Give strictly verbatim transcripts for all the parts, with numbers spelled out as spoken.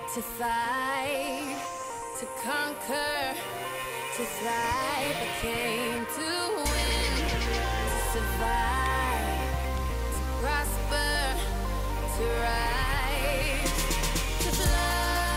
to fight, to conquer, to thrive. I came to win, to survive, to prosper, to rise, to fly.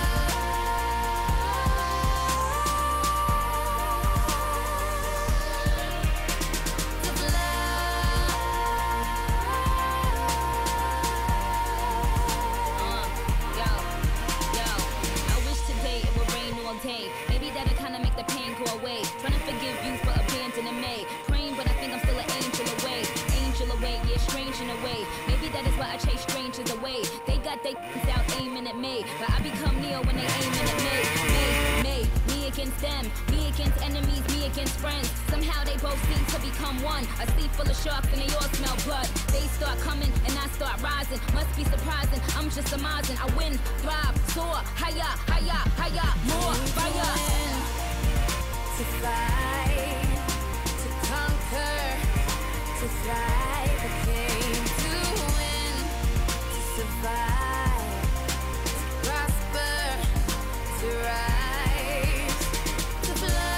Maybe that'll kinda make the pain go away. Trying to forgive you for abandoning me. Praying, but I think I'm still an angel away. Angel away, yeah, strange in a way. Maybe that is why I chase strangers away. They got they out aiming at me, but I become Neo when they aiming at me. Me, me, me against them. Me against enemies, me against friends. Somehow they both seem to become one. A sea full of sharks and they all smell blood. They start coming and I start rising. Must be surprising, I'm just surmising. I win, thrive, soar, higher, higher, higher, more fire. To fight, to conquer, to thrive. I came to win, to survive, to prosper, to rise, to fly.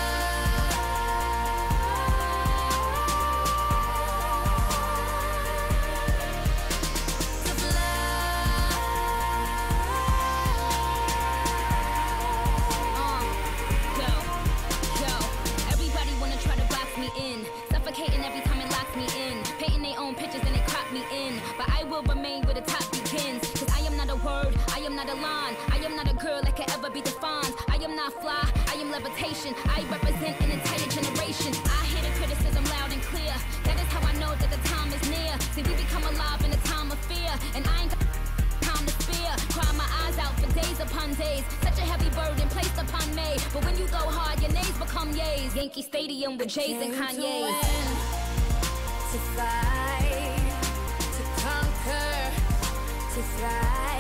Suffocating every time it locks me in. Painting their own pictures and they crop me in. But I will remain where the top begins. Cause I am not a word, I am not a line. I am not a girl that can ever be defined. I am not fly, I am levitation. I represent an entire generation. I hear the criticism loud and clear. That is how I know that the time is near. See, we become alive in a time of fear. And I ain't got time to spare. Cry my eyes out for days upon days. Such a heavy burden placed upon me. But when you go hard, your nays become yays. Yankee Stadium with Jays and Kanye. To fight, to conquer, to thrive.